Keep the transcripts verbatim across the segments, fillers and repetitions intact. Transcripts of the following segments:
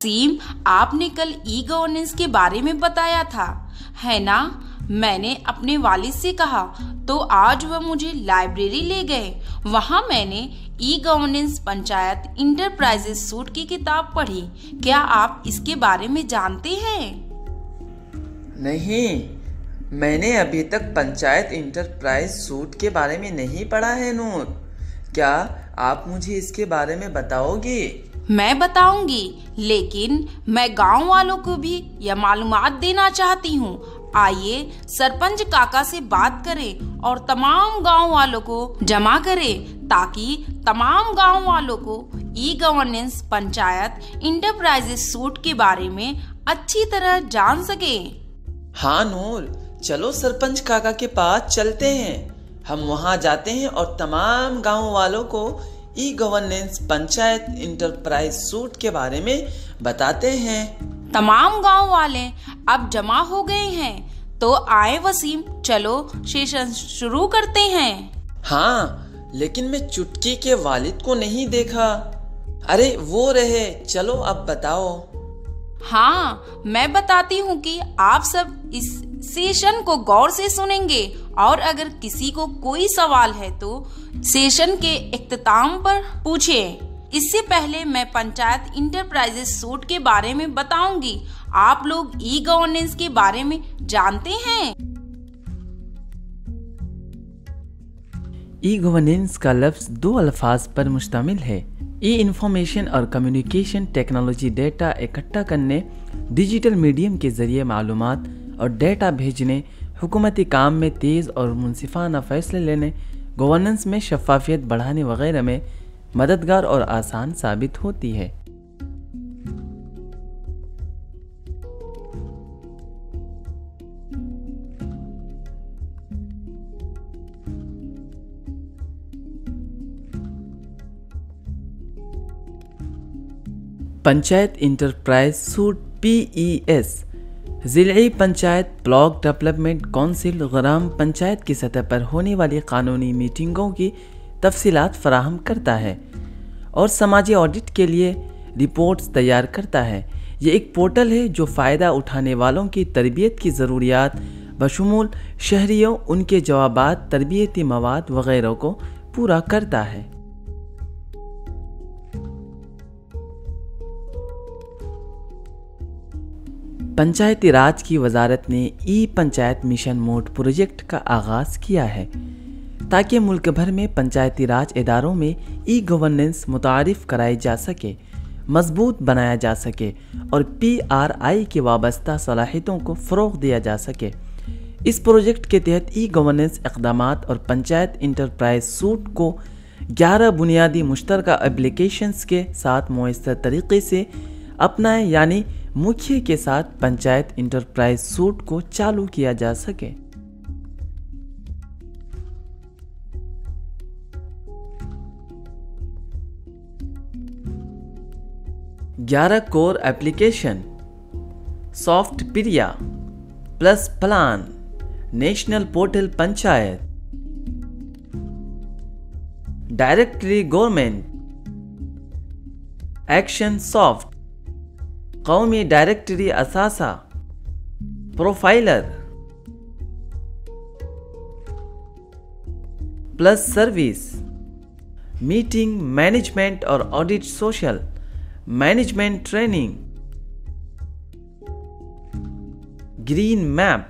वसीम, आपने कल e governance के बारे में बताया था, है ना? मैंने अपने वालिद से कहा तो आज वह मुझे लाइब्रेरी ले गए। वहाँ मैंने e governance panchayat enterprises suite की किताब पढ़ी। क्या आप इसके बारे में जानते हैं? नहीं, मैंने अभी तक पंचायत इंटरप्राइज सूट के बारे में नहीं पढ़ा है नूर। क्या आप मुझे इसके बारे में बताओगे? मैं बताऊंगी, लेकिन मैं गांव वालों को भी यह मालूमात देना चाहती हूँ। आइए सरपंच काका से बात करें और तमाम गांव वालों को जमा करें ताकि तमाम गांव वालों को e governance panchayat enterprises suite के बारे में अच्छी तरह जान सके। हाँ नूर, चलो सरपंच काका के पास चलते हैं। हम वहाँ जाते हैं और तमाम गांव वालों को e governance panchayat enterprise suite के बारे में बताते हैं। तमाम गांव वाले अब जमा हो गए हैं, तो आए वसीम, चलो सेशन शुरू करते हैं। हाँ, लेकिन मैं चुटकी के वालिद को नहीं देखा। अरे वो रहे, चलो अब बताओ। हाँ, मैं बताती हूँ कि आप सब इस सेशन को गौर से सुनेंगे और अगर किसी को कोई सवाल है तो सेशन के इख्तिताम पर पूछें। इससे पहले मैं पंचायत इंटरप्राइजेस सूट के बारे में बताऊंगी। आप लोग ई गवर्नेंस के बारे में जानते हैं? ई गवर्नेंस का लफ्ज दो अल्फाज पर मुश्तमिल है। ई इंफॉर्मेशन और कम्युनिकेशन टेक्नोलॉजी डेटा इकट्ठा करने, डिजिटल मीडियम के जरिए मालूमात और डेटा भेजने, हुकूमती काम में तेज़ और मुनसिफाना फैसले लेने, गवर्नेंस में शफाफियत बढ़ाने वगैरह में मददगार और आसान साबित होती है। Panchayat enterprise suite P E S ज़िलाई panchayat block development council gram panchayat की सतह पर होने वाली कानूनी मीटिंगों की तफसीलात फराहम करता है और समाजी ऑडिट के लिए रिपोर्ट्स तैयार करता है। ये एक पोर्टल है जो फ़ायदा उठाने वालों की तरबियत की ज़रूरियात बशमूल शहरियों, उनके जवाबात, तरबियती मवाद वगैरह को पूरा करता है। पंचायती राज की वजारत ने e panchayat mission mode project का आगाज़ किया है ताकि मुल्क भर में पंचायती राज इदारों में ई गवर्नेंस मुतारिफ कराई जा सके, मजबूत बनाया जा सके और पी आर आई की वाबस्ता सलाहियतों को फ़रोग़ दिया जा सके। इस प्रोजेक्ट के तहत ई गवर्नेंस इक़दामात और पंचायत इंटरप्राइज सूट को ग्यारह बुनियादी मुश्तरका एप्लीकेशंस के साथ मुयस्सर तरीके से अपनाएं, यानी मुखिया के साथ पंचायत इंटरप्राइज सूट को चालू किया जा सके। ग्यारह कोर एप्लीकेशन: सॉफ्ट पिरिया, plus plan, national portal panchayat, directory government, action soft, कौमी डायरेक्टरी असासा, profiler, plus service, meeting management और audit, social management training, green map.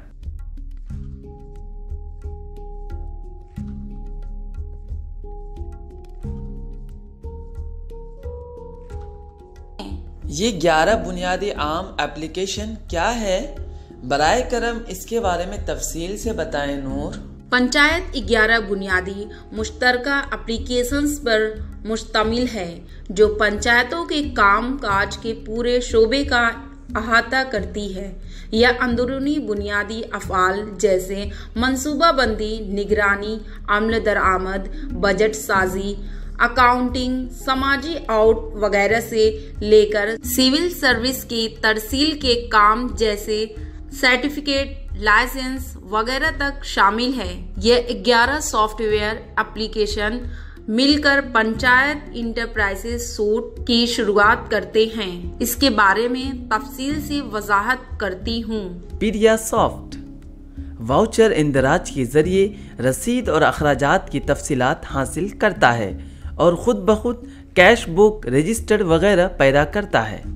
ये ग्यारह बुनियादी आम एप्लीकेशन क्या है? बराए करम इसके बारे में तफसील से बताएं नूर। पंचायत ग्यारह बुनियादी मुश्तरका एप्लीकेशंस पर मुश्तमिल है जो पंचायतों के काम काज के पूरे शोबे का अहाता करती है। यह अंदरूनी बुनियादी अफ़आल जैसे मनसूबाबंदी, निगरानी, अमल दरामद, बजट साजी, अकाउंटिंग, समाजी आउट वगैरह से लेकर सिविल सर्विस की तरसील के काम जैसे सर्टिफिकेट, लाइसेंस वगैरह तक शामिल है। यह ग्यारह सॉफ्टवेयर एप्लीकेशन مل کر پنچایت انٹرپرائزز سوٹ کی شروعات کرتے ہیں۔ اس کے بارے میں تفصیل سے وضاحت کرتی ہوں۔ پیڈیا سافٹ واؤچر اندراج کے ذریعے رسید اور اخراجات کی تفصیلات حاصل کرتا ہے اور خود بخود کیش بک، رجسٹر وغیرہ پیدا کرتا ہے۔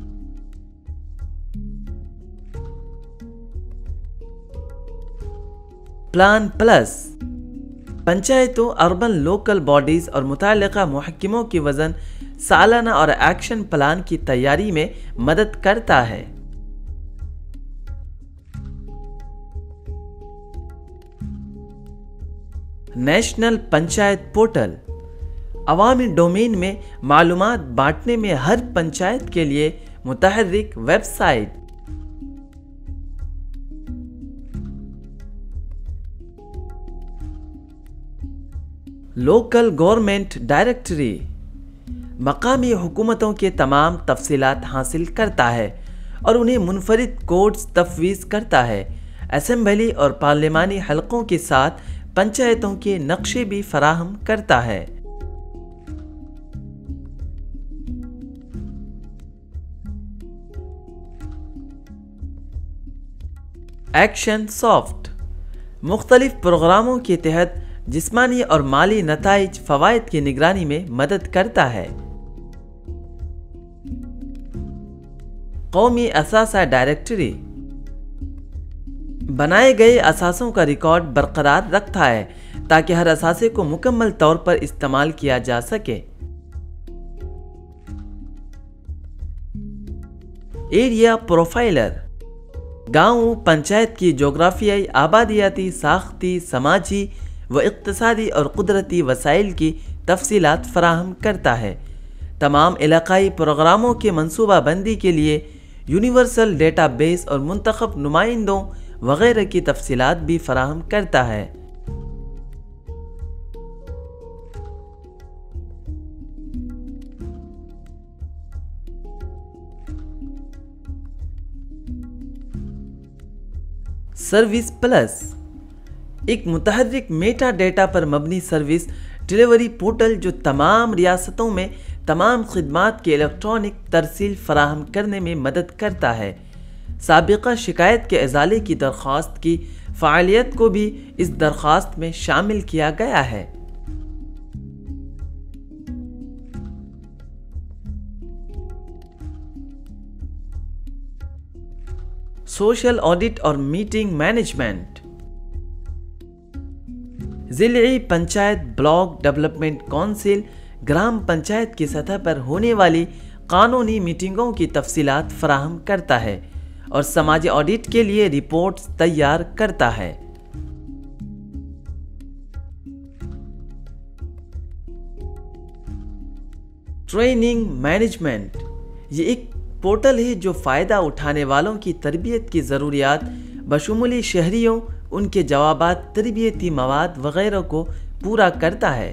پلان پلس پنچایتوں، اربن لوکل باڈیز اور متعلقہ محکموں کی وزن سالانہ اور ایکشن پلان کی تیاری میں مدد کرتا ہے۔ نیشنل پنچایت پورٹل عوامی ڈومین میں معلومات بانٹنے میں ہر پنچایت کے لیے متحرک website. Local government directory مقامی حکومتوں کے تمام تفصیلات حاصل کرتا ہے اور انہیں منفرد کوڈز تفویض کرتا ہے۔ اسمبلی اور پارلیمانی حلقوں کے ساتھ پنچایتوں کے نقشے بھی فراہم کرتا ہے۔ ایکشن سافٹ مختلف پروگراموں کے تحت جسمانی اور مالی نتائج فوائد کی نگرانی میں مدد کرتا ہے۔ قومی اثاثہ ڈائریکٹری بنائے گئے اثاثوں کا ریکارڈ برقرار رکھتا ہے تاکہ ہر اثاثے کو مکمل طور پر استعمال کیا جا سکے۔ ایریا پروفائلر گاؤں پنچایت کی جغرافیائی، آبادیاتی، ساختی، سماجی و اقتصادی اور قدرتی وسائل کی تفصیلات فراہم کرتا ہے۔ تمام علاقائی پروگراموں کے منصوبہ بندی کے لیے یونیورسل ڈیٹا بیس اور منتخب نمائندوں وغیرہ کی تفصیلات بھی فراہم کرتا ہے۔ سروس پلس ایک متحرک میٹا ڈیٹا پر مبنی سروس ڈیلیوری پورٹل جو تمام ریاستوں میں تمام خدمات کی الیکٹرانک ترسیل فراہم کرنے میں مدد کرتا ہے۔ سابقہ شکایت کے ازالے کی درخواست کی فعالیت کو بھی اس درخواست میں شامل کیا گیا ہے۔ سوشل آڈٹ اور میٹنگ مینجمنٹ ضلعی panchayat, block development council, gram panchayat کی سطح پر ہونے والی قانونی میٹنگوں کی تفصیلات فراہم کرتا ہے اور سماجی آڈٹ کے لیے رپورٹس تیار کرتا ہے۔ ٹریننگ مینجمنٹ یہ ایک پورٹل ہے جو فائدہ اٹھانے والوں کی تربیت کی ضروریات بشمول شہریوں، ان کے جوابات، تربیتی مواد وغیرہ کو پورا کرتا ہے۔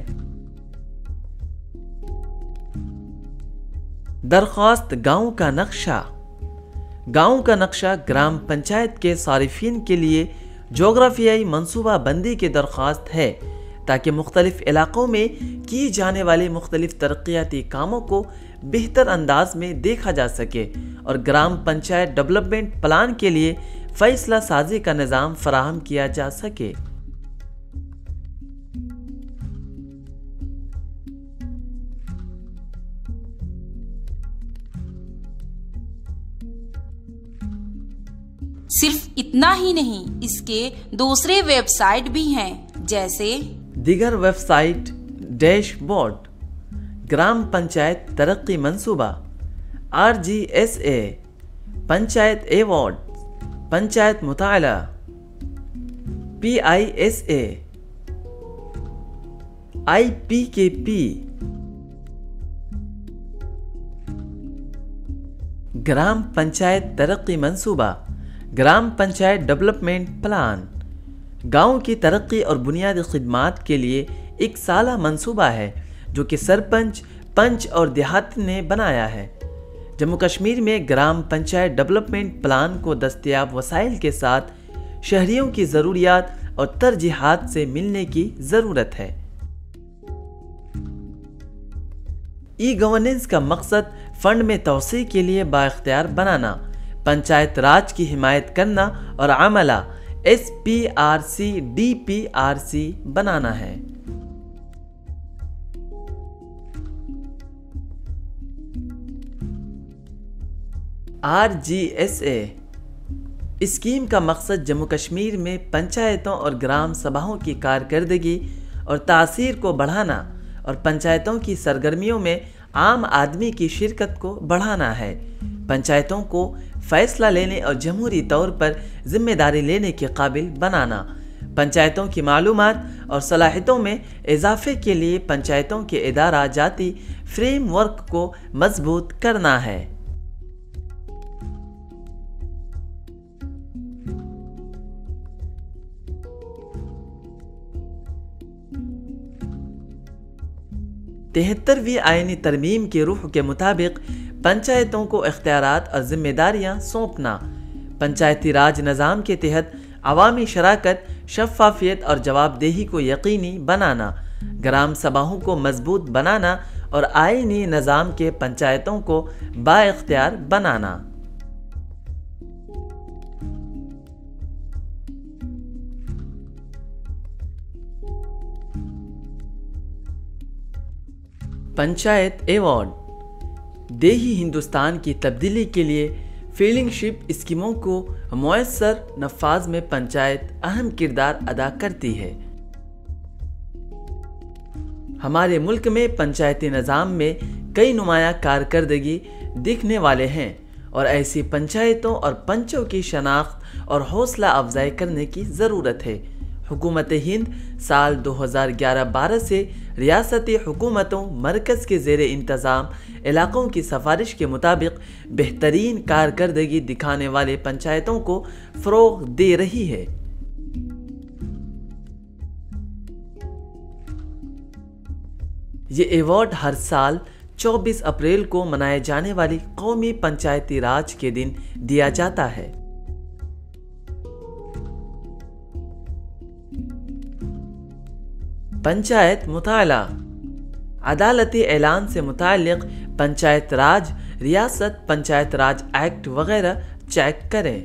درخواست گاؤں کا نقشہ گاؤں کا نقشہ گرام پنچایت کے صارفین کے لیے جغرافیائی منصوبہ بندی کی درخواست ہے تاکہ مختلف علاقوں میں کی جانے والے مختلف ترقیاتی کاموں کو بہتر انداز میں دیکھا جا سکے اور گرام پنچایت ڈیولپمنٹ پلان کے لیے فیصلہ سازی کا نظام فراہم کیا جا سکے۔ صرف اتنا ہی نہیں، اس کے دوسرے ویب سائٹ بھی ہیں، جیسے دیگر website dashboard, gram panchayat ترقی منصوبہ، R G S A, panchayat award, panchayat مطالعہ، پی آئی ایس اے، آئی پی کے پی، گرام پنچایت ترقی منصوبہ، گرام پنچایت ڈیولپمنٹ پلان گاؤں کی ترقی اور بنیادی خدمات کے لیے ایک سالہ منصوبہ ہے جو کہ سرپنچ، پنچ اور دیہاتی نے بنایا ہے۔ جموں کشمیر میں گرام پنچایت ڈیولپمنٹ پلان کو دستیاب وسائل کے ساتھ شہریوں کی ضروریات اور ترجیحات سے ملنے کی ضرورت ہے۔ ای گورننس کا مقصد فنڈ میں توسیع کے لیے بااختیار بنانا، پنچایت راج کی حمایت کرنا اور عملہ S P R C D P R C بنانا ہے۔ R G S A scheme کا مقصد جموں کشمیر میں پنچایتوں اور گرام سبھاؤں کی کارکردگی اور تاثیر کو بڑھانا اور پنچایتوں کی سرگرمیوں میں عام آدمی کی شرکت کو بڑھانا ہے۔ پنچایتوں کو فیصلہ لینے اور جمہوری طور پر ذمہ داری لینے کے قابل بنانا، پنچایتوں کی معلومات اور صلاحیتوں میں اضافے کے لیے پنچایتوں کے ادارہ جاتی فریم ورک کو مضبوط کرنا ہے۔ تہترویں آئینی ترمیم کی روح کے مطابق پنچایتوں کو اختیارات اور ذمہ داریاں سونپنا، پنچایتی راج نظام کے تحت عوامی شراکت، شفافیت اور جواب دہی کو یقینی بنانا، گرام سبھاؤں کو مضبوط بنانا اور آئینی نظام کے پنچایتوں کو بااختیار بنانا۔ پنچایت ایوارڈ دیہی ہندوستان کی تبدیلی کے لیے فیلنگ شپ اسکیموں کو مؤثر نفاذ میں پنچایت اہم کردار ادا کرتی ہے۔ ہمارے ملک میں پنچایتی نظام میں کئی نمایاں کارکردگی دیکھنے والے ہیں اور ایسی پنچایتوں اور پنچوں کی شناخت اور حوصلہ افزائی کرنے کی ضرورت ہے۔ حکومت ہند سال دو ہزار گیارہ بارہ سے ریاستی حکومتوں مرکز کے زیر انتظام علاقوں کی سفارش کے مطابق بہترین کارکردگی دکھانے والے پنچایتوں کو فروغ دے رہی ہے۔ یہ ایوارڈ ہر سال چوبیس اپریل کو منائے جانے والی قومی پنچایتی راج کے دن دیا جاتا ہے۔ پنچایت مطالعہ عدالتی اعلان سے متعلق پنچایت راج ریاست پنچایت راج ایکٹ وغیرہ چیک کریں۔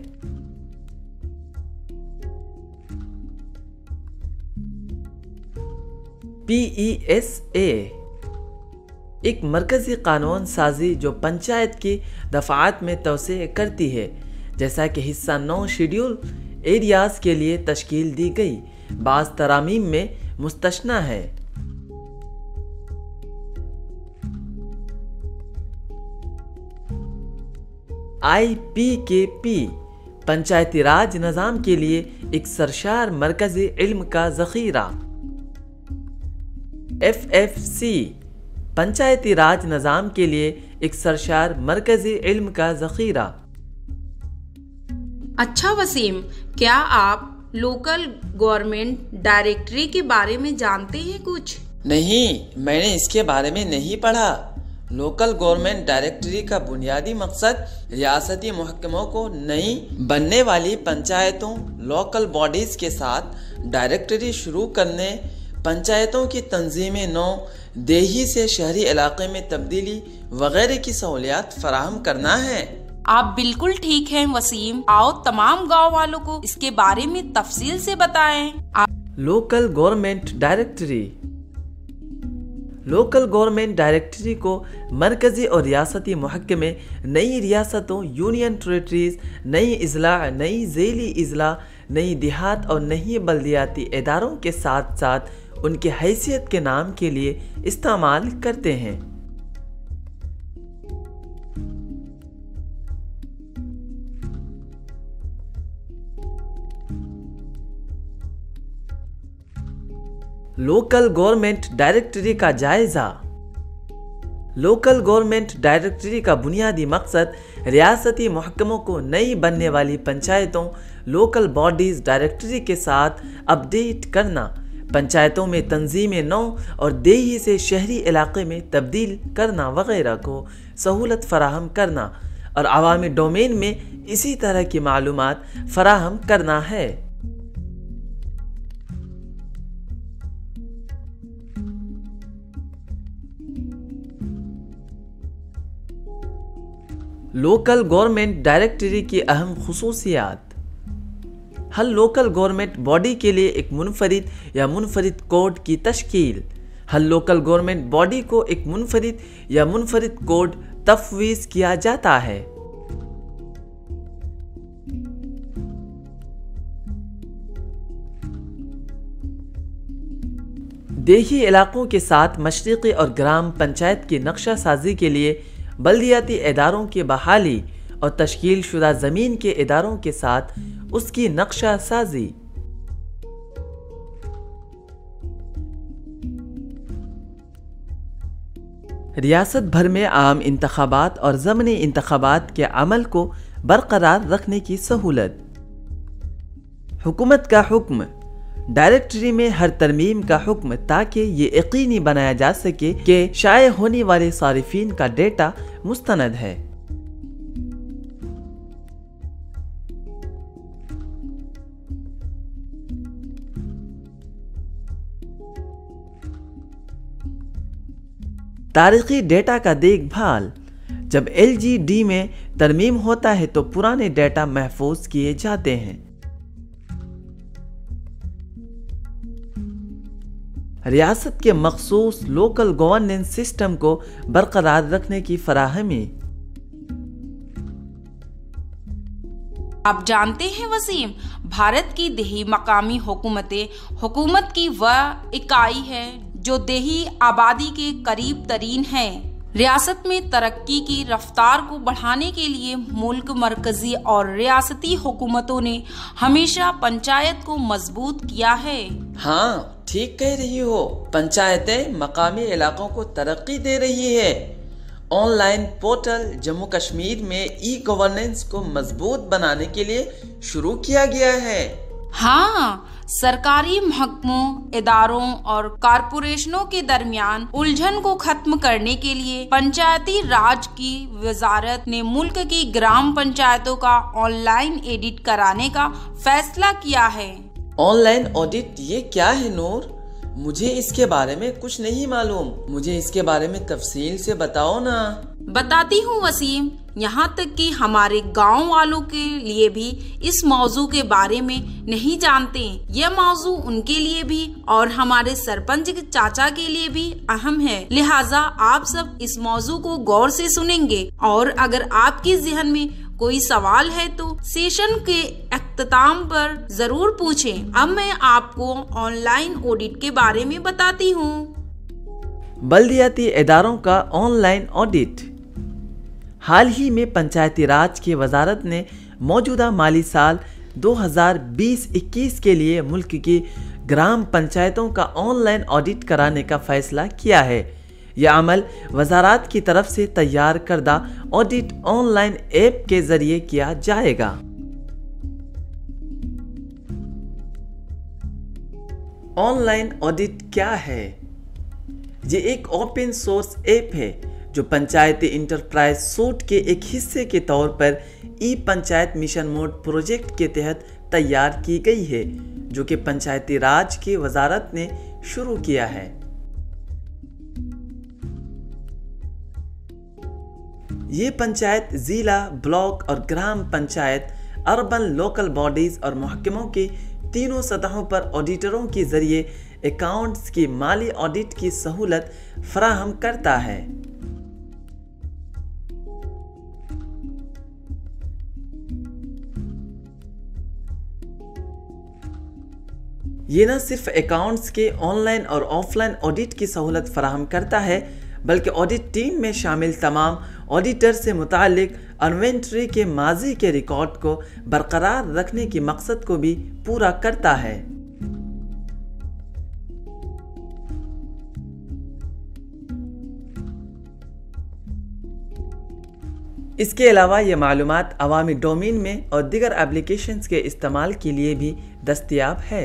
پی ای ایس اے ایک مرکزی قانون سازی جو پنچایت کی دفعات میں توسیع کرتی ہے، جیسا کہ حصہ نو شیڈول ایریاز کے لیے تشکیل دی گئی بعض ترامیم میں مستثنی ہے۔ آئی پی کے پی پنچایتی راج نظام کے لیے ایک سرشار مرکزی علم کا ذخیرہ۔ ایف ایف سی پنچایتی راج نظام کے لیے ایک سرشار مرکزی علم کا ذخیرہ۔ اچھا وسیم، کیا آپ لوکل گورنمنٹ ڈائریکٹری کے بارے میں جانتے ہیں کچھ؟ نہیں، میں نے اس کے بارے میں نہیں پڑھا۔ لوکل گورنمنٹ ڈائریکٹری کا بنیادی مقصد ریاستی محکموں کو نئی بننے والی پنچایتوں، لوکل باڈیز کے ساتھ ڈائریکٹری شروع کرنے، پنچایتوں کی تنظیم نو، دیہی سے شہری علاقے میں تبدیلی وغیرہ کی سہولیات فراہم کرنا ہے۔ آپ بالکل ٹھیک ہیں وسیم، آؤ تمام گاؤں والوں کو اس کے بارے میں تفصیل سے بتائیں۔ Local government directory local government directory کو مرکزی اور ریاستی محکمے، نئی ریاستوں، یونین ٹریٹریز، نئی اضلاع، نئی ذیلی اضلاع، نئی دیہات اور نئی بلدیاتی اداروں کے ساتھ ساتھ ان کی حیثیت کے نام کے لیے استعمال کرتے ہیں۔ لوکل گورنمنٹ ڈائریکٹری کا جائزہ۔ لوکل گورنمنٹ ڈائریکٹری کا بنیادی مقصد ریاستی محکموں کو نئی بننے والی پنچایتوں، لوکل باڈیز ڈائریکٹری کے ساتھ اپ ڈیٹ کرنا، پنچایتوں میں تنظیم نو اور دیہی سے شہری علاقے میں تبدیل کرنا وغیرہ کو سہولت فراہم کرنا اور عوامی ڈومین میں اسی طرح کی معلومات فراہم کرنا ہے۔ لوکل گورنمنٹ ڈائریکٹری کی اہم خصوصیات. ہر لوکل گورنمنٹ باڈی کے لیے ایک منفرد یا منفرد کوڈ کی تشکیل. ہر لوکل گورنمنٹ باڈی کو ایک منفرد یا منفرد کوڈ تفویض کیا جاتا ہے. دیہی علاقوں کے ساتھ مشرقی اور گرام پنچایت کی نقشہ سازی کے لیے بلدیاتی اداروں کی بحالی اور تشکیل شدہ زمین کے اداروں کے ساتھ اس کی نقشہ سازی. ریاست بھر میں عام انتخابات اور ضمنی انتخابات کے عمل کو برقرار رکھنے کی سہولت. حکومت کا حکم. ڈائریکٹری میں ہر ترمیم کا حکم تاکہ یہ یقینی بنایا جا سکے کہ شائع ہونے والے صارفین کا ڈیٹا مستند ہے. تاریخی ڈیٹا کا دیکھ بھال. جب ایل جی ڈی میں ترمیم ہوتا ہے تو پرانے ڈیٹا محفوظ کیے جاتے ہیں. ریاست کے مخصوص لوکل گورننس سسٹم کو برقرار رکھنے کی فراہمی. آپ جانتے ہیں وسیم، بھارت کی دیہی مقامی حکومتیں حکومت کی وہ اکائی ہے جو دیہی آبادی کے قریب ترین ہے. ریاست میں ترقی کی رفتار کو بڑھانے کے لیے ملک مرکزی اور ریاستی حکومتوں نے ہمیشہ پنچایت کو مضبوط کیا ہے. ہاں ٹھیک کہہ رہی ہو. پنچایتیں مقامی علاقوں کو ترقی دے رہی ہے. Online portal Jammu Kashmir میں ای گورننس کو مضبوط بنانے کے لیے شروع کیا گیا ہے. ہاں، سرکاری محکموں، اداروں اور کارپوریشنوں کے درمیان الجھن کو ختم کرنے کے لیے پنچایتی راج کی وزارت نے ملک کی گرام پنچایتوں کا آن لائن ایڈٹ کرانے کا فیصلہ کیا ہے. آن لائن آڈٹ یہ کیا ہے نور؟ مجھے اس کے بارے میں کچھ نہیں معلوم. مجھے اس کے بارے میں تفصیل سے بتاؤ نا. بتاتی ہوں وسیم. یہاں تک کہ ہمارے گاؤں والوں کے لیے بھی اس موضوع کے بارے میں نہیں جانتے. یہ موضوع ان کے لیے بھی اور ہمارے سرپنچ چاچا کے لیے بھی اہم ہے. لہٰذا آپ سب اس موضوع کو غور سے سنیں گے اور اگر آپ کے ذہن میں کوئی سوال ہے تو سیشن کے اختتام پر ضرور پوچھیں. اب میں آپ کو آن لائن آڈٹ کے بارے میں بتاتی ہوں. بلدیاتی اداروں کا آن لائن آڈٹ. حال ہی میں پنچایتی راج کی وزارت نے موجودہ مالی سال دو ہزار بیس اکیس کے لیے ملک کی گرام پنچایتوں کا آن لائن آڈٹ کرانے کا فیصلہ کیا ہے. یہ عمل وزارات کی طرف سے تیار کردہ آڈٹ آن لائن ایپ کے ذریعے کیا جائے گا. آن لائن آڈٹ کیا ہے؟ یہ ایک اوپن سورس ایپ ہے جو پنچایتی انٹرپرائز سوٹ کے ایک حصے کے طور پر e panchayat mission mode project کے تحت تیار کی گئی ہے، جو کہ پنچایتی راج کی وزارت نے شروع کیا ہے. یہ پنچایت ضلع، بلاک اور gram panchayat, urban local bodies اور محکموں کے تینوں سطحوں پر آڈیٹروں کے ذریعے اکاؤنٹس کی مالی آڈٹ کی سہولت فراہم کرتا ہے. یہ نہ صرف اکاؤنٹس کے آن لائن اور آف لائن آڈٹ کی سہولت فراہم کرتا ہے بلکہ آڈٹ ٹیم میں شامل تمام آڈیٹر سے متعلق انوینٹری کے ماضی کے ریکارڈ کو برقرار رکھنے کے مقصد کو بھی پورا کرتا ہے. اس کے علاوہ یہ معلومات عوامی ڈومین میں اور دیگر ایپلیکیشنز کے استعمال کے لیے بھی دستیاب ہے.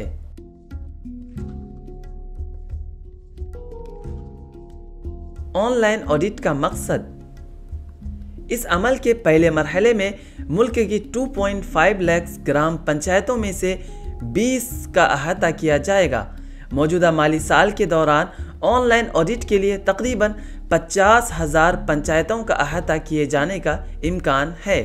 آن لائن آڈٹ کا مقصد. اس عمل کے پہلے مرحلے میں ملک کی دو پوائنٹ پانچ لاکھ گرام پنچایتوں میں سے بیس کا احاطہ کیا جائے گا. موجودہ مالی سال کے دوران آن لائن آڈٹ کے لیے تقریباً پچاس ہزار پنچایتوں کا احاطہ کیے جانے کا امکان ہے۔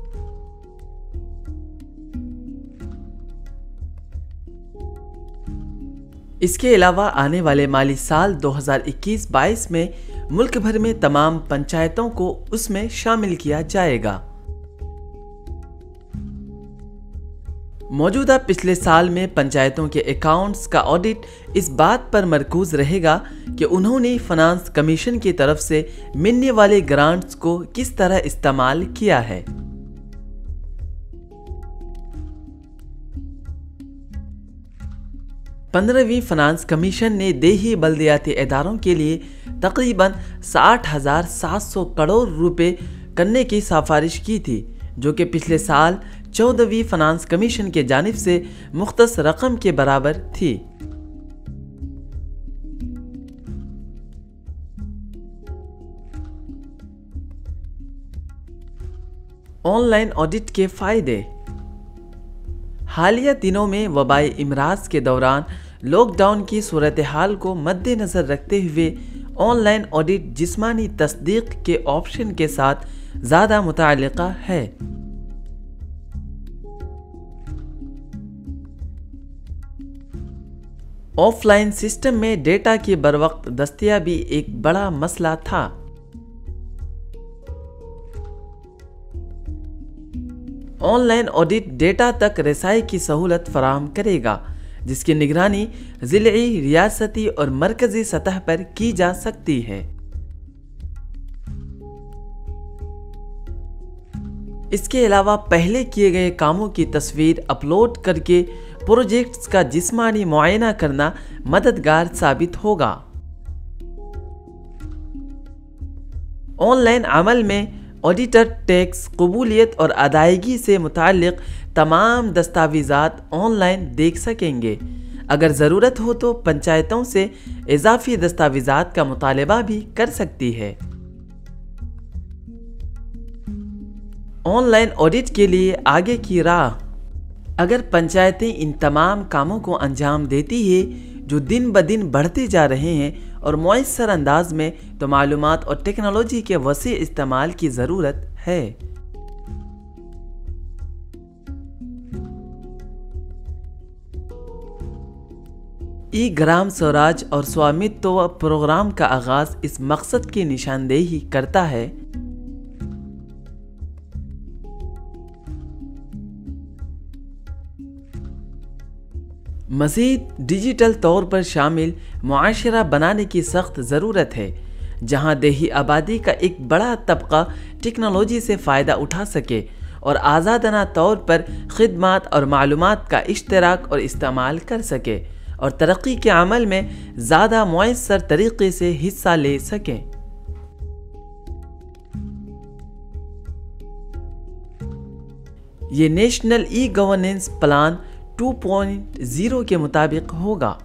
اس کے علاوہ آنے والے مالی سال دو ہزار اکیس بائیس میں ملک بھر میں تمام پنچایتوں کو اس میں شامل کیا جائے گا۔ موجودہ پچھلے سال میں پنچایتوں کے اکاؤنٹس کا آڈٹ اس بات پر مرکوز رہے گا کہ انہوں نے فنانس کمیشن کی طرف سے ملنے والے گرانٹس کو کس طرح استعمال کیا ہے۔ پندرہویں فنانس کمیشن نے دیہی بلدیاتی اداروں کے لیے تقریباً ساٹھ ہزار سات سو کروڑ روپے کرنے کی سفارش کی تھی، جو کہ پچھلے سال چودہویں فنانس کمیشن کے جانب سے مختص رقم کے برابر تھی۔ آن لائن آڈٹ کے فائدے۔ حالیہ دنوں میں وبائی امراض کے دوران لاک ڈاؤن کی صورتحال کو مد نظر رکھتے ہوئے آن لائن آڈٹ جسمانی تصدیق کے آپشن کے ساتھ زیادہ متعلقہ ہے۔ آف لائن سسٹم میں ڈیٹا کی بروقت دستیابی ایک بڑا مسئلہ تھا۔ آن لائن آڈٹ ڈیٹا تک رسائی کی سہولت فراہم کرے گا، جس کی نگرانی ضلعی، ریاستی اور مرکزی سطح پر کی جا سکتی ہے۔ اس کے علاوہ پہلے کیے گئے کاموں کی تصویر اپلوڈ کر کے پروجیکٹس کا جسمانی معائنہ کرنا مددگار ثابت ہوگا۔ آن لائن عمل میں آڈیٹر ٹیکس قبولیت اور ادائیگی سے متعلق تمام دستاویزات آن لائن دیکھ سکیں گے۔ اگر ضرورت ہو تو پنچایتوں سے اضافی دستاویزات کا مطالبہ بھی کر سکتی ہے۔ آن لائن آڈٹ کے لیے آگے کی راہ۔ اگر پنچایتیں ان تمام کاموں کو انجام دیتی ہیں جو دن بدن بڑھتے جا رہے ہیں اور مؤثر انداز میں، تو معلومات اور ٹیکنالوجی کے وسیع استعمال کی ضرورت ہے۔ ای گرام سوراج اور سوامیتو پروگرام کا آغاز اس مقصد کی نشاندہی کرتا ہے۔ مزید ڈیجیٹل طور پر شامل معاشرہ بنانے کی سخت ضرورت ہے، جہاں دیہی آبادی کا ایک بڑا طبقہ ٹیکنالوجی سے فائدہ اٹھا سکے اور آزادانہ طور پر خدمات اور معلومات کا اشتراک اور استعمال کر سکے اور ترقی کے عمل میں زیادہ مؤثر طریقے سے حصہ لے سکے۔ یہ national e governance plan two point zero کے مطابق ہوگا۔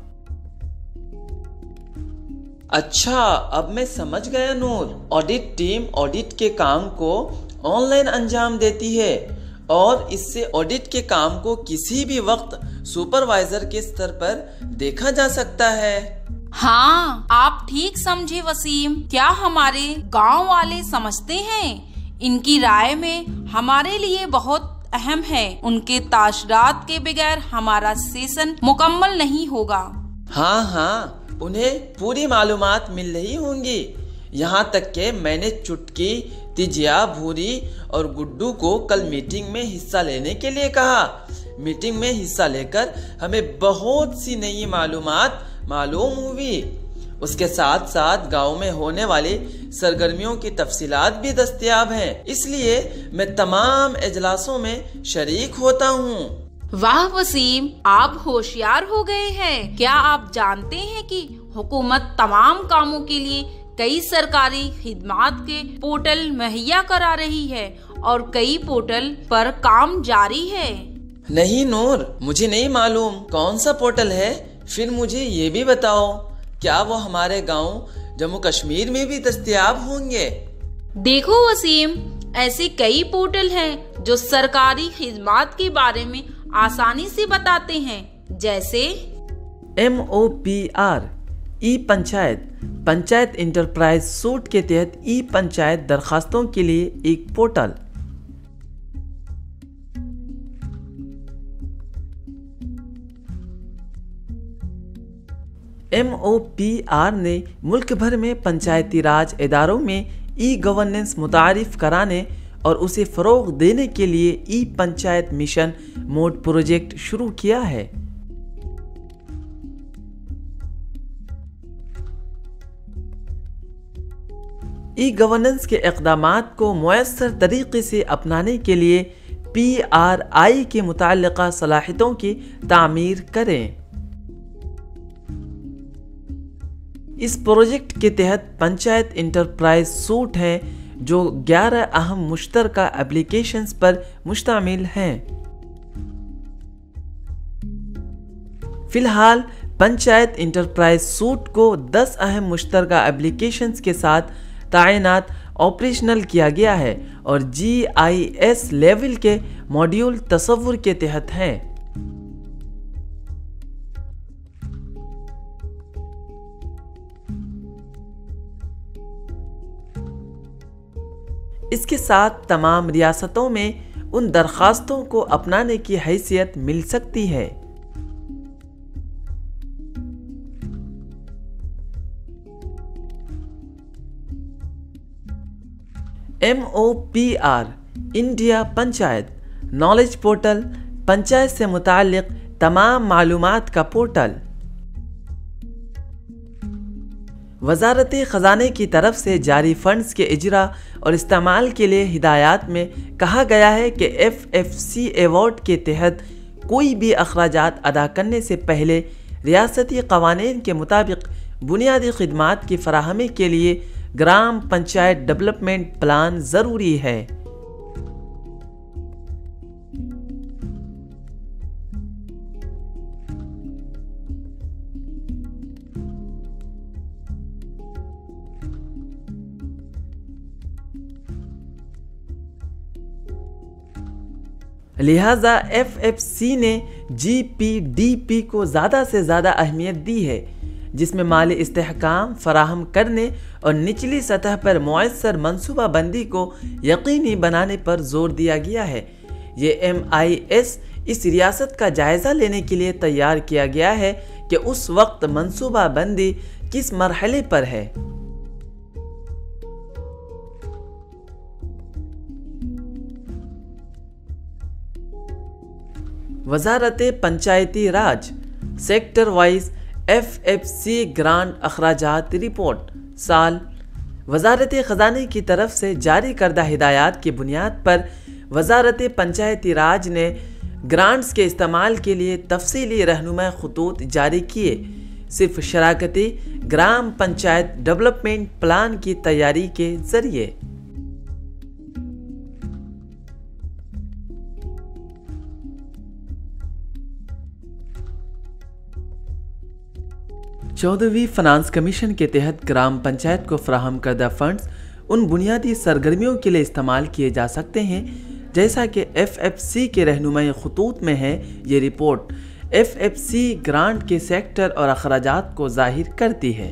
اچھا، اب میں سمجھ گیا نور۔ آڈٹ ٹیم آڈٹ کے کام کو آن لائن انجام دیتی ہے اور اس سے آڈٹ کے کام کو کسی بھی وقت سپروائزر کے سطح پر دیکھا جا سکتا ہے۔ ہاں، آپ ٹھیک سمجھے وسیم۔ کیا ہمارے گاؤں والے سمجھتے ہیں؟ ان کی رائے میں ہمارے لیے بہت اہم ہے۔ ان کے تاثرات کے بغیر ہمارا سیشن مکمل نہیں ہوگا۔ ہاں ہاں، انہیں پوری معلومات مل رہی ہوں گی، یہاں تک کہ میں نے چٹکی، تجیا، بھوری اور گڈو کو کل میٹنگ میں حصہ لینے کے لیے کہا۔ میٹنگ میں حصہ لے کر ہمیں بہت سی نئی معلومات معلوم ہوئی۔ اس کے ساتھ ساتھ گاؤں میں ہونے والی سرگرمیوں کی تفصیلات بھی دستیاب ہیں، اس لیے میں تمام اجلاسوں میں شریک ہوتا ہوں۔ واہ وسیم، آپ ہوشیار ہو گئے ہیں۔ کیا آپ جانتے ہیں کہ حکومت تمام کاموں کے لیے کئی سرکاری خدمات کے پورٹل مہیا کرا رہی ہے اور کئی پورٹل پر کام جاری ہے؟ نہیں نور، مجھے نہیں معلوم کون سا پورٹل ہے، پھر مجھے یہ بھی بتاؤ، کیا وہ ہمارے گاؤں جموں کشمیر میں بھی دستیاب ہوں گے؟ دیکھو وسیم، ایسے کئی پورٹل ہیں جو سرکاری خدمات کے بارے میں آسانی سے بتاتے ہیں، جیسے M O P R e panchayat panchayat enterprise suite کے تحت ای پنچایت درخواستوں کے لیے ایک portal. M O P R نے ملک بھر میں پنچایتی راج اداروں میں ای گورننس متعارف کرانے اور اسے فروغ دینے کے لیے e panchayat mission mode project شروع کیا ہے۔ ای گورننس کے اقدامات کو مؤثر طریقے سے اپنانے کے لیے پی آر آئی کے متعلقہ صلاحیتوں کی تعمیر کریں۔ اس پروجیکٹ کے تحت پنچایت انٹرپرائز سوٹ ہیں جو گیارہ اہم مشترکہ ایپلیکیشنز پر مشتمل ہیں۔ فی الحال پنچایت انٹرپرائز سوٹ کو دس اہم مشترکہ ایپلیکیشنز کے ساتھ تعینات آپریشنل کیا گیا ہے اور جی آئی ایس لیول کے ماڈیول تصور کے تحت ہیں۔ اس کے ساتھ تمام ریاستوں میں ان درخواستوں کو اپنانے کی حیثیت مل سکتی ہے۔ M O P R India panchayat knowledge portal panchayat سے متعلق تمام معلومات کا پورٹل۔ وزارت خزانے کی طرف سے جاری فنڈز کے اجرا اور استعمال کے لیے ہدایات میں کہا گیا ہے کہ ایف ایف سی ایوارڈ کے تحت کوئی بھی اخراجات ادا کرنے سے پہلے ریاستی قوانین کے مطابق بنیادی خدمات کی فراہمی کے لیے گرام پنچایت ڈیولپمنٹ پلان ضروری ہے۔ لہٰذا ایف ایف سی نے جی پی ڈی پی کو زیادہ سے زیادہ اہمیت دی ہے، جس میں مالی استحکام فراہم کرنے اور نچلی سطح پر مؤثر منصوبہ بندی کو یقینی بنانے پر زور دیا گیا ہے۔ یہ ایم آئی ایس اس ریاست کا جائزہ لینے کے لیے تیار کیا گیا ہے کہ اس وقت منصوبہ بندی کس مرحلے پر ہے۔ وزارت Panchayati raj sector wise F F C grant اخراجات رپورٹ سال وزارت خزانے کی طرف سے جاری کردہ ہدایات کی بنیاد پر وزارت پنچایتی راج نے گرانٹس کے استعمال کے لیے تفصیلی رہنما خطوط جاری کیے، صرف شراکتی گرام پنچایت ڈیولپمنٹ پلان کی تیاری کے ذریعے۔ چودہویں فنانس کمیشن کے تحت گرام پنچایت کو فراہم کردہ فنڈز ان بنیادی سرگرمیوں کے لیے استعمال کیے جا سکتے ہیں جیسا کہ ایف ایف سی کے رہنمائی خطوط میں ہے۔ یہ report F F C grant کے سیکٹر اور اخراجات کو ظاہر کرتی ہے۔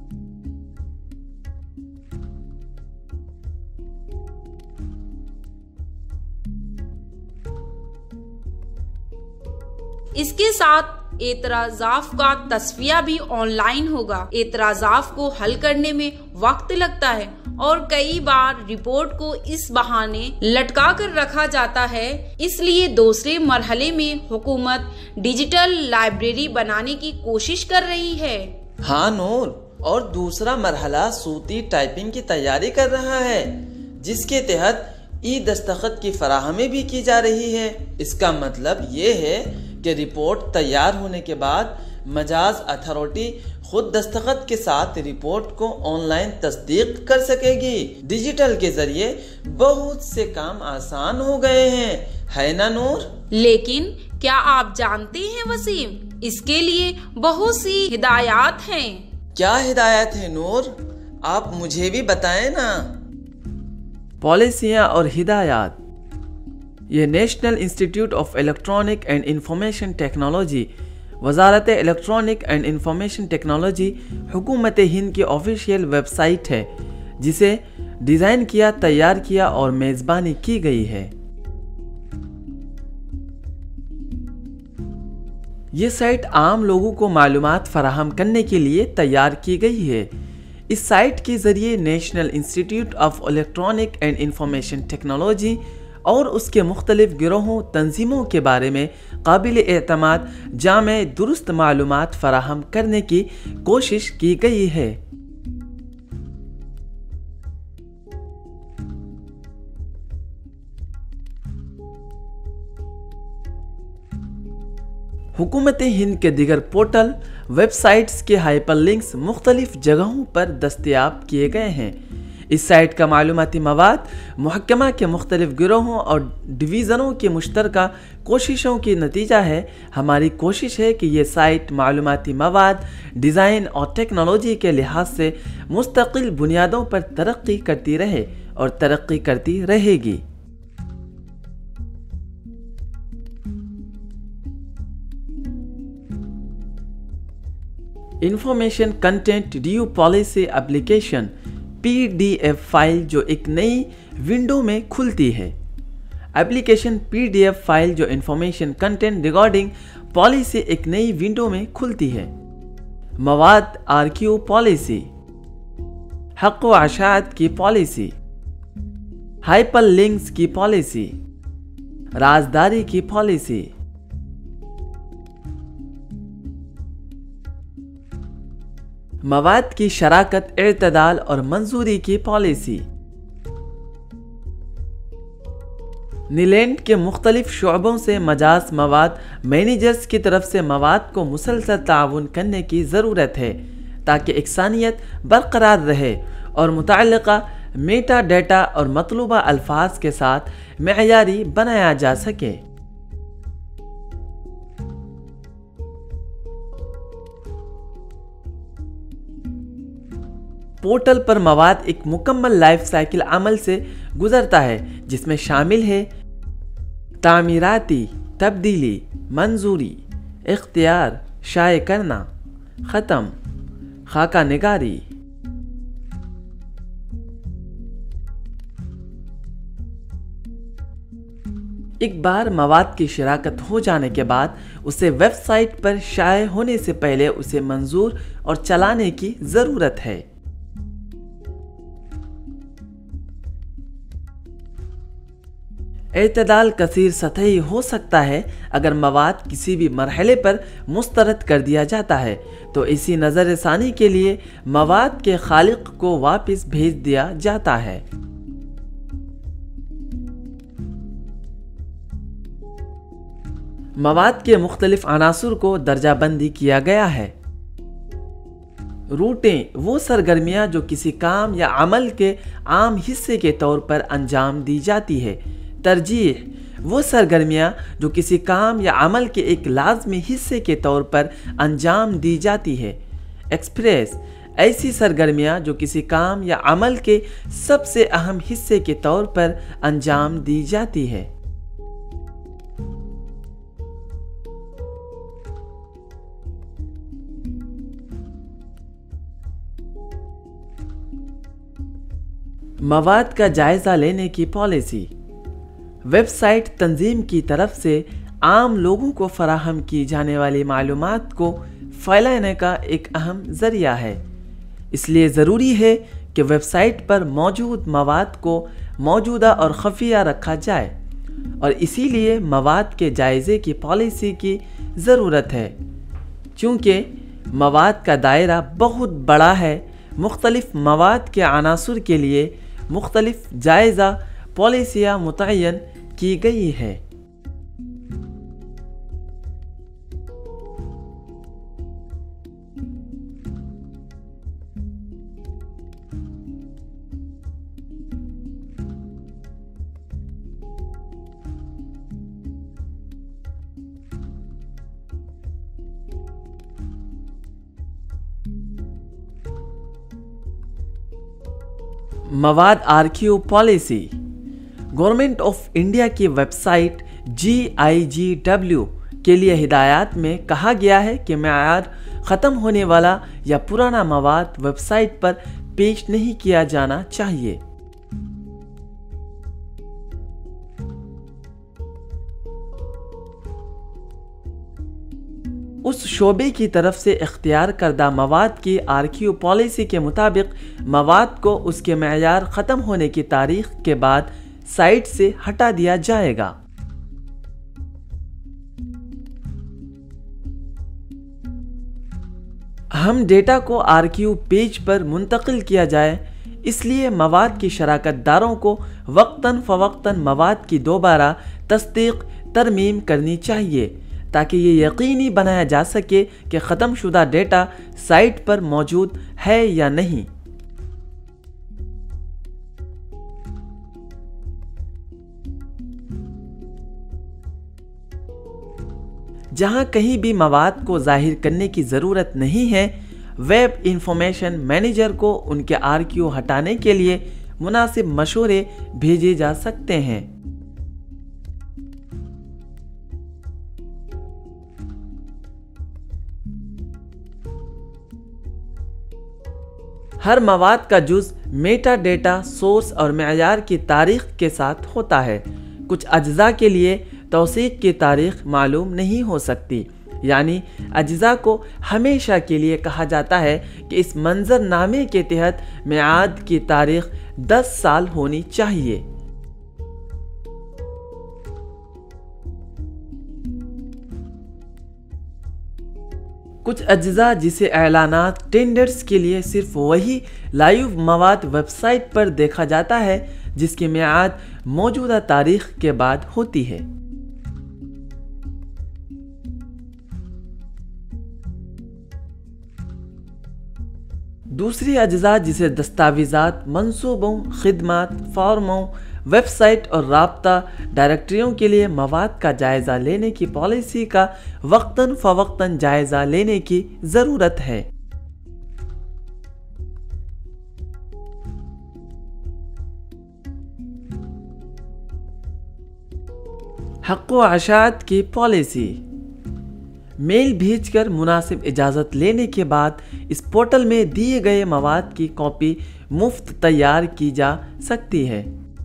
اس کے ساتھ اعتراضات کا تصفیہ بھی آن لائن ہوگا۔ اعتراضات کو حل کرنے میں وقت لگتا ہے اور کئی بار رپورٹ کو اس بہانے لٹکا کر رکھا جاتا ہے، اس لیے دوسرے مرحلے میں حکومت ڈیجیٹل لائبریری بنانے کی کوشش کر رہی ہے۔ ہاں نور، اور دوسرا مرحلہ صوتی ٹائپنگ کی تیاری کر رہا ہے، جس کے تحت ای دستخط کی فراہمی بھی کی جا رہی ہے۔ اس کا مطلب یہ ہے کہ رپورٹ تیار ہونے کے بعد مجاز اتھارٹی خود دستخط کے ساتھ رپورٹ کو آن لائن تصدیق کر سکے گی۔ ڈیجیٹل کے ذریعے بہت سے کام آسان ہو گئے ہیں، ہے نا نور؟ لیکن کیا آپ جانتے ہیں وسیم، اس کے لیے بہت سی ہدایات ہیں۔ کیا ہدایات ہیں نور؟ آپ مجھے بھی بتائیں نا۔ پالیسیاں اور ہدایات۔ یہ national institute of electronic and information technology وزارت الیکٹرانک اینڈ انفارمیشن ٹیکنالوجی حکومت ہند کی آفیشیل ویب سائٹ ہے جسے ڈیزائن کیا، تیار کیا اور میزبانی کی گئی ہے۔ یہ سائٹ عام لوگوں کو معلومات فراہم کرنے کے لیے تیار کی گئی ہے۔ اس سائٹ کے ذریعے national institute of electronic and information technology اور اس کے مختلف گروہوں تنظیموں کے بارے میں قابل اعتماد جامع درست معلومات فراہم کرنے کی کوشش کی گئی ہے۔ حکومت ہند کے دیگر پورٹل، ویب سائٹس کے ہائپر لنکس مختلف جگہوں پر دستیاب کیے گئے ہیں۔ اس سائٹ کا معلوماتی مواد محکمہ کے مختلف گروہوں اور ڈویژنوں کی مشترکہ کوششوں کی نتیجہ ہے۔ ہماری کوشش ہے کہ یہ سائٹ معلوماتی مواد، ڈیزائن اور ٹیکنالوجی کے لحاظ سے مستقل بنیادوں پر ترقی کرتی رہے اور ترقی کرتی رہے گی۔ Information content review policy application P D F file جو ایک نئی ونڈو میں کھلتی ہے۔ Application P D F file جو انفارمیشن کنٹینٹ ریگارڈنگ پالیسی ایک نئی ونڈو میں کھلتی ہے۔ مواد آرکیو پالیسی، حق و اشاعت کی پالیسی، ہائپر لنکس کی پالیسی، رازداری کی پالیسی، مواد کی شراکت، اعتدال اور منظوری کی پالیسی۔ نیلینڈ کے مختلف شعبوں سے مجاز مواد مینیجرز کی طرف سے مواد کو مسلسل تعاون کرنے کی ضرورت ہے تاکہ یکسانیت برقرار رہے اور متعلقہ میٹا ڈیٹا اور مطلوبہ الفاظ کے ساتھ معیاری بنایا جا سکے۔ پورٹل پر مواد ایک مکمل لائف سائیکل عمل سے گزرتا ہے جس میں شامل ہے تعمیراتی، تبدیلی، منظوری، اختیار، شائع کرنا، ختم، خاکہ نگاری۔ ایک بار مواد کی شراکت ہو جانے کے بعد اسے ویب سائٹ پر شائع ہونے سے پہلے اسے منظور اور چلانے کی ضرورت ہے۔ اعتدال کثیر سطحی ہو سکتا ہے۔ اگر مواد کسی بھی مرحلے پر مسترد کر دیا جاتا ہے تو اسی نظر ثانی کے لیے مواد کے خالق کو واپس بھیج دیا جاتا ہے۔ مواد کے مختلف عناصر کو درجہ بندی کیا گیا ہے۔ روٹیں وہ سرگرمیاں جو کسی کام یا عمل کے عام حصے کے طور پر انجام دی جاتی ہے۔ ترجیح وہ سرگرمیاں جو کسی کام یا عمل کے ایک لازمی حصے کے طور پر انجام دی جاتی ہے۔ ایکسپریس ایسی سرگرمیاں جو کسی کام یا عمل کے سب سے اہم حصے کے طور پر انجام دی جاتی ہے۔ مواد کا جائزہ لینے کی پالیسی، ویب سائٹ تنظیم کی طرف سے عام لوگوں کو فراہم کی جانے والی معلومات کو پھیلانے کا ایک اہم ذریعہ ہے۔ اس لیے ضروری ہے کہ ویب سائٹ پر موجود مواد کو موجودہ اور خفیہ رکھا جائے، اور اسی لیے مواد کے جائزے کی پالیسی کی ضرورت ہے۔ چونکہ مواد کا دائرہ بہت بڑا ہے، مختلف مواد کے عناصر کے لیے مختلف جائزہ پالیسیاں متعین کی گئی ہے۔ مواد archive policy, government of India کی website G I G W کے لیے ہدایات میں کہا گیا ہے کہ معیار ختم ہونے والا یا پرانا مواد ویب سائٹ پر پیش نہیں کیا جانا چاہیے۔ اس شعبے کی طرف سے اختیار کردہ مواد کی آرکیو پالیسی کے مطابق مواد کو اس کے معیار ختم ہونے کی تاریخ کے بعد سائٹ سے ہٹا دیا جائے گا۔ ہم ڈیٹا کو آرکیو پیج پر منتقل کیا جائے، اس لیے مواد کی شراکت داروں کو وقتاً فوقتاً مواد کی دوبارہ تصدیق ترمیم کرنی چاہیے تاکہ یہ یقینی بنایا جا سکے کہ ختم شدہ ڈیٹا سائٹ پر موجود ہے یا نہیں۔ جہاں کہیں بھی مواد کو ظاہر کرنے کی ضرورت نہیں ہے، ویب انفارمیشن مینیجر کو ان کے آرکیو ہٹانے کے لیے مناسب مشورے بھیجے جا سکتے ہیں۔ ہر مواد کا جز میٹا ڈیٹا سورس اور معیار کی تاریخ کے ساتھ ہوتا ہے۔ کچھ اجزاء کے لیے توثیق کی تاریخ معلوم نہیں ہو سکتی، یعنی اجزاء کو ہمیشہ کے لیے کہا جاتا ہے کہ اس منظر نامے کے تحت میعاد کی تاریخ دس سال ہونی چاہیے۔ کچھ اجزاء جسے اعلانات ٹینڈرز کے لیے صرف وہی لائیو مواد ویب سائٹ پر دیکھا جاتا ہے جس کی میعاد موجودہ تاریخ کے بعد ہوتی ہے۔ دوسری اجزاء جسے دستاویزات، منصوبوں، خدمات، فارموں، ویب سائٹ اور رابطہ ڈائریکٹریوں کے لیے مواد کا جائزہ لینے کی پالیسی کا وقتاً فوقتاً جائزہ لینے کی ضرورت ہے۔ حق و اشاعت کی پالیسی۔ میل بھیج کر مناسب اجازت لینے کے بعد اس پورٹل میں دیے گئے مواد کی کاپی مفت تیار کی جا سکتی ہے۔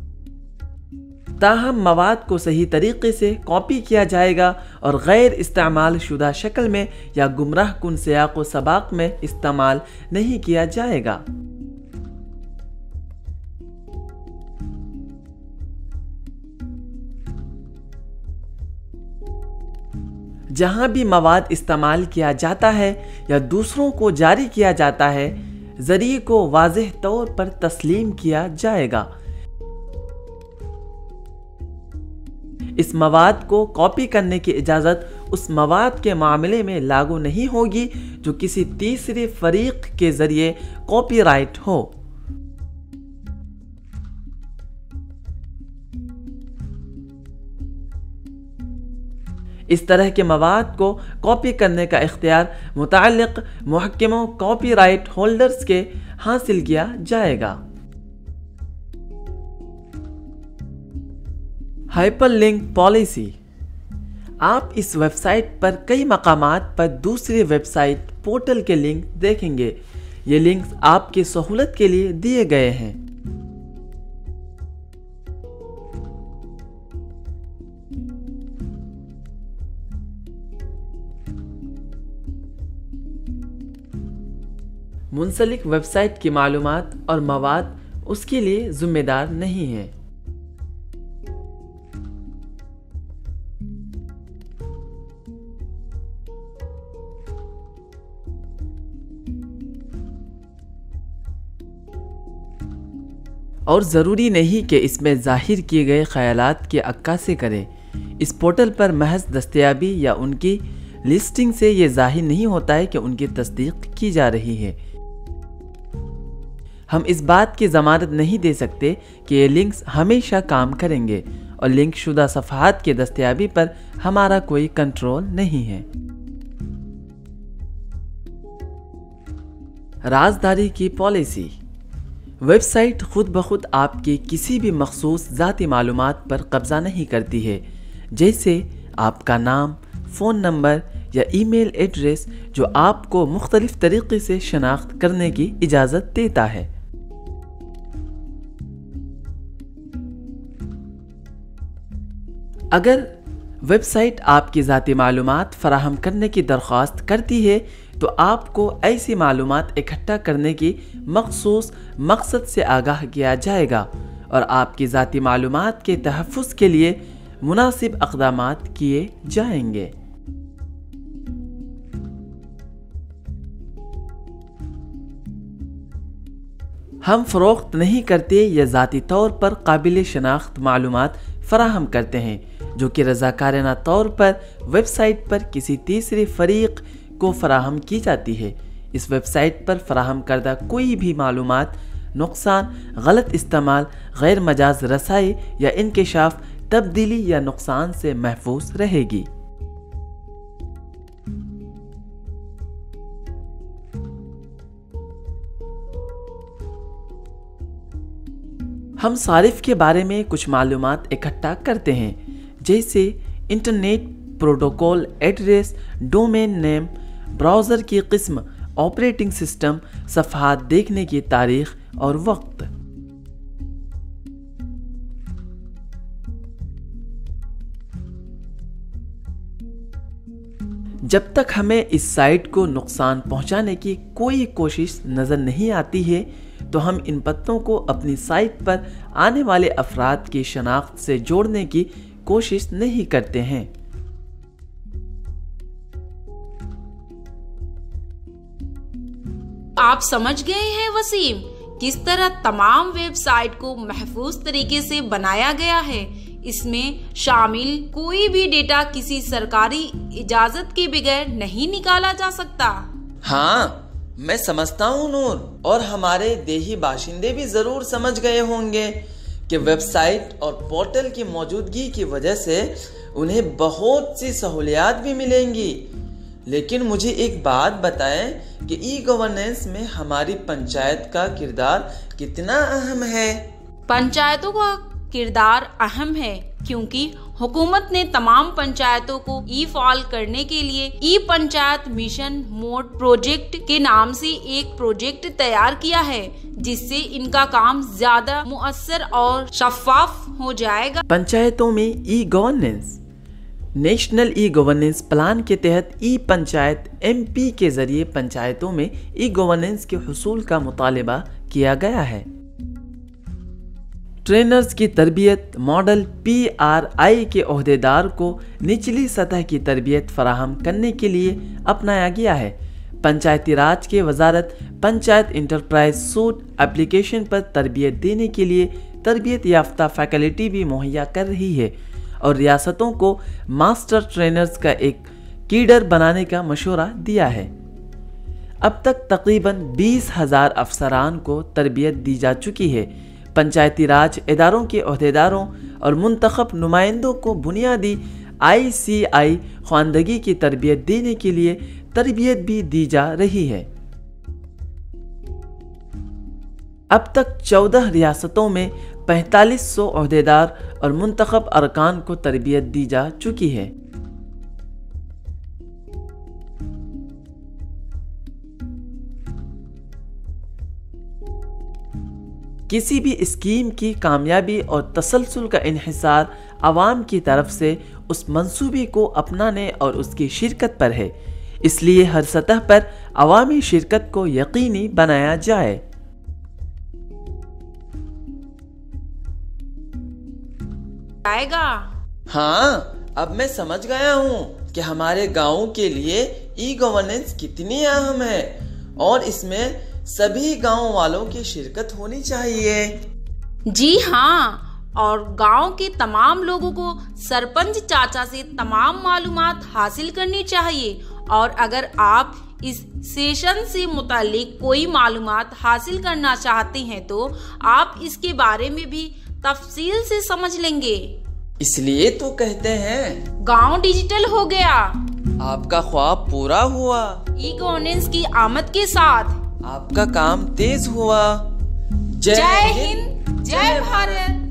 تاہم مواد کو صحیح طریقے سے کاپی کیا جائے گا اور غیر استعمال شدہ شکل میں یا گمراہ کن سیاق و سباق میں استعمال نہیں کیا جائے گا۔ جہاں بھی مواد استعمال کیا جاتا ہے یا دوسروں کو جاری کیا جاتا ہے، ذریعے کو واضح طور پر تسلیم کیا جائے گا۔ اس مواد کو کاپی کرنے کی اجازت اس مواد کے معاملے میں لاگو نہیں ہوگی جو کسی تیسرے فریق کے ذریعے کاپی رائٹ ہو۔ اس طرح کے مواد کو کاپی کرنے کا اختیار متعلق محکموں کاپی رائٹ ہولڈرز کے حاصل کیا جائے گا۔ Hyper link policy. آپ اس ویب سائٹ پر کئی مقامات پر دوسرے ویب سائٹ پورٹل کے لنک دیکھیں گے۔ یہ لنکس آپ کی سہولت کے لیے دیے گئے ہیں۔ منسلک ویب سائٹ کی معلومات اور مواد اس کے لیے ذمہ دار نہیں ہے۔ اور ضروری نہیں کہ اس میں ظاہر کیے گئے خیالات کی عکاسی کرے۔ اس پورٹل پر محض دستیابی یا ان کی لسٹنگ سے یہ ظاہر نہیں ہوتا ہے کہ ان کی تصدیق کی جا رہی ہے۔ ہم اس بات کی ضمانت نہیں دے سکتے کہ یہ لنکس ہمیشہ کام کریں گے، اور لنک شدہ صفحات کی دستیابی پر ہمارا کوئی کنٹرول نہیں ہے۔ رازداری کی پالیسی۔ ویب سائٹ خود بخود آپ کی کسی بھی مخصوص ذاتی معلومات پر قبضہ نہیں کرتی ہے، جیسے آپ کا نام، فون نمبر یا ای میل ایڈریس جو آپ کو مختلف طریقے سے شناخت کرنے کی اجازت دیتا ہے۔ اگر ویب سائٹ آپ کی ذاتی معلومات فراہم کرنے کی درخواست کرتی ہے تو آپ کو ایسی معلومات اکٹھا کرنے کی مخصوص مقصد سے آگاہ کیا جائے گا اور آپ کی ذاتی معلومات کے تحفظ کے لیے مناسب اقدامات کیے جائیں گے۔ ہم فروخت نہیں کرتے یا ذاتی طور پر قابل شناخت معلومات فراہم کرتے ہیں جو کہ رضاکارانہ طور پر ویب سائٹ پر کسی تیسرے فریق کو فراہم کی جاتی ہے۔ اس ویب سائٹ پر فراہم کردہ کوئی بھی معلومات نقصان، غلط استعمال، غیر مجاز رسائی یا انکشاف، تبدیلی یا نقصان سے محفوظ رہے گی۔ ہم صارف کے بارے میں کچھ معلومات اکٹھا کرتے ہیں جیسے internet protocol address, domain name, browser کی قسم، آپریٹنگ سسٹم، صفحات دیکھنے کی تاریخ اور وقت۔ جب تک ہمیں اس سائٹ کو نقصان پہنچانے کی کوئی کوشش نظر نہیں آتی ہے تو ہم ان پتوں کو اپنی سائٹ پر آنے والے افراد کی شناخت سے جوڑنے کی کوشش نہیں کرتے ہیں۔ آپ سمجھ گئے ہیں وسیم کس طرح تمام ویب سائٹ کو محفوظ طریقے سے بنایا گیا ہے۔ اس میں شامل کوئی بھی ڈیٹا کسی سرکاری اجازت کے بغیر نہیں نکالا جا سکتا۔ ہاں میں سمجھتا ہوں نور، اور ہمارے دیہی باشندے بھی ضرور سمجھ گئے ہوں گے کہ ویب سائٹ اور پورٹل کی موجودگی کی وجہ سے انہیں بہت سی سہولیات بھی ملیں گی۔ لیکن مجھے ایک بات بتائیں کہ ای گورننس میں ہماری پنچایت کا کردار کتنا اہم ہے؟ پنچایتوں کا کردار اہم ہے کیونکہ حکومت نے تمام پنچایتوں کو ای فعال کرنے کے لیے e panchayat mission mode project کے نام سے ایک پروجیکٹ تیار کیا ہے جس سے ان کا کام زیادہ مؤثر اور شفاف ہو جائے گا۔ پنچایتوں میں e governance national e governance plan کے تحت ای پنچایت ایم پی کے ذریعے پنچایتوں میں ای گورننس کے حصول کا مطالبہ کیا گیا ہے۔ ٹرینرز کی تربیت ماڈل پی آر آئی کے عہدیدار کو نچلی سطح کی تربیت فراہم کرنے کے لیے اپنایا گیا ہے۔ پنچایتی راج کے وزارت پنچایت انٹرپرائز سوٹ اپلیکیشن پر تربیت دینے کے لیے تربیت یافتہ فیکلٹی بھی مہیا کر رہی ہے اور ریاستوں کو ماسٹر ٹرینرز کا ایک کیڈر بنانے کا مشورہ دیا ہے۔ اب تک تقریباً بیس ہزار افسران کو تربیت دی جا چکی ہے۔ پنچایتی راج اداروں کے عہدیداروں اور منتخب نمائندوں کو بنیادی آئی سی آئی خواندگی کی تربیت دینے کے لیے تربیت بھی دی جا رہی ہے۔ اب تک چودہ ریاستوں میں پینتالیس سو عہدیدار اور منتخب ارکان کو تربیت دی جا چکی ہے۔ کسی بھی اسکیم کی کامیابی اور تسلسل کا انحصار عوام کی طرف سے اس منصوبے کو اپنانے اور اس کی شرکت پر ہے، اس لیے ہر سطح پر عوامی شرکت کو یقینی بنایا جائے۔ آئے گا۔ ہاں اب میں سمجھ گیا ہوں کہ ہمارے گاؤں کے لیے ای گورننس کتنی اہم ہے اور اس میں سبھی گاؤں والوں کی شرکت ہونی چاہیے۔ جی ہاں، اور گاؤں کے تمام لوگوں کو سرپنچ چاچا سے تمام معلومات حاصل کرنی چاہیے، اور اگر آپ اس سیشن سے متعلق کوئی معلومات حاصل کرنا چاہتے ہیں تو آپ اس کے بارے میں بھی تفصیل سے سمجھ لیں گے۔ اس لیے تو کہتے ہیں گاؤں ڈیجیٹل ہو گیا، آپ کا خواب پورا ہوا۔ ای گورننس کی آمد کے ساتھ آپ کا کام تیز ہوا۔ جے ہند، جے بھارت۔